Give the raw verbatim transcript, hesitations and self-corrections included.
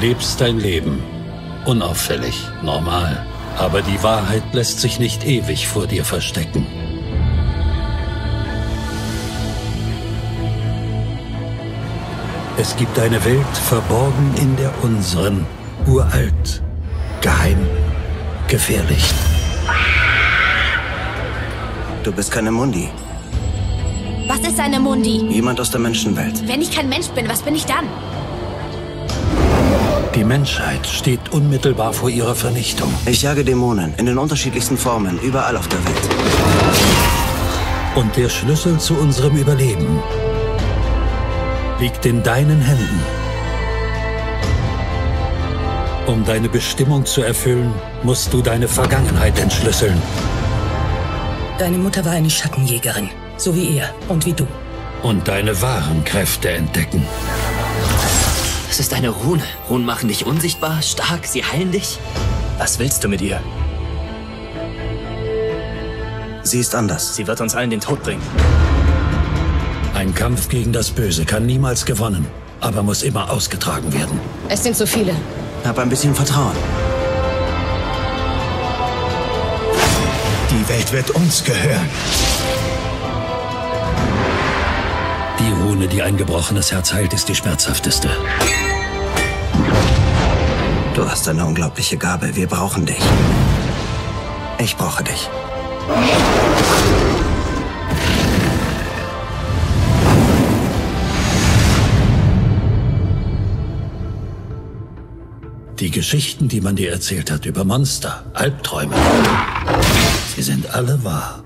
lebst dein Leben. Unauffällig, normal. Aber die Wahrheit lässt sich nicht ewig vor dir verstecken. Es gibt eine Welt verborgen in der unseren. Uralt, geheim, gefährlich. Du bist keine Mundi. Was ist eine Mundi? Jemand aus der Menschenwelt. Wenn ich kein Mensch bin, was bin ich dann? Die Menschheit steht unmittelbar vor ihrer Vernichtung. Ich jage Dämonen in den unterschiedlichsten Formen, überall auf der Welt. Und der Schlüssel zu unserem Überleben liegt in deinen Händen. Um deine Bestimmung zu erfüllen, musst du deine Vergangenheit entschlüsseln. Deine Mutter war eine Schattenjägerin, so wie er und wie du. Und deine wahren Kräfte entdecken. Das ist eine Rune. Runen machen dich unsichtbar, stark, sie heilen dich. Was willst du mit ihr? Sie ist anders. Sie wird uns allen den Tod bringen. Ein Kampf gegen das Böse kann niemals gewonnen, aber muss immer ausgetragen werden. Es sind so viele. Hab ein bisschen Vertrauen. Die Welt wird uns gehören. Die Rune, die ein gebrochenes Herz heilt, ist die schmerzhafteste. Du hast eine unglaubliche Gabe. Wir brauchen dich. Ich brauche dich. Die Geschichten, die man dir erzählt hat über Monster, Albträume, sie sind alle wahr.